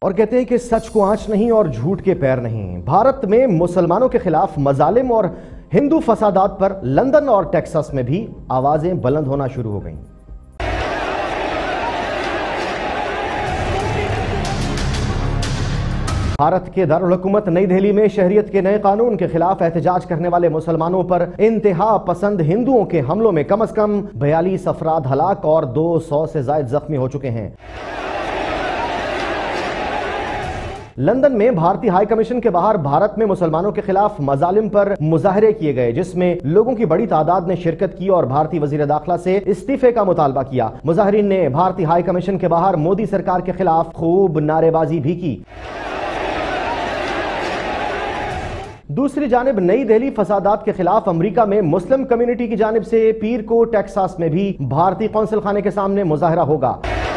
اور کہتے ہیں کہ سچ کو آنچ نہیں اور جھوٹ کے پیر نہیں۔ بھارت میں مسلمانوں کے خلاف مظالم اور ہندو فسادات پر لندن اور ٹیکساس میں بھی آوازیں بلند ہونا شروع ہو گئیں۔ بھارت کے دارالحکومت نئی دہلی میں شہریت کے نئے قانون کے خلاف احتجاج کرنے والے مسلمانوں پر انتہا پسند ہندوؤں کے حملوں میں کم از کم 42 افراد ہلاک اور 200 سے زائد زخمی ہو چکے ہیں۔ لندن میں بھارتی ہائی کمیشن کے باہر بھارت میں مسلمانوں کے خلاف مظالم پر مظاہرے کیے گئے، جس میں لوگوں کی بڑی تعداد نے شرکت کی اور بھارتی وزیر داخلہ سے استعفے کا مطالبہ کیا۔ مظاہرین نے بھارتی ہائی کمیشن کے باہر مودی سرکار کے خلاف خوب نعرے بازی بھی کی۔ دوسری جانب نئی دہلی فسادات کے خلاف امریکہ میں مسلم کمیونٹی کی جانب سے پیر کو ٹیکساس میں بھی بھارتی قونصل خانے کے سامنے مظاہرہ ہوگا۔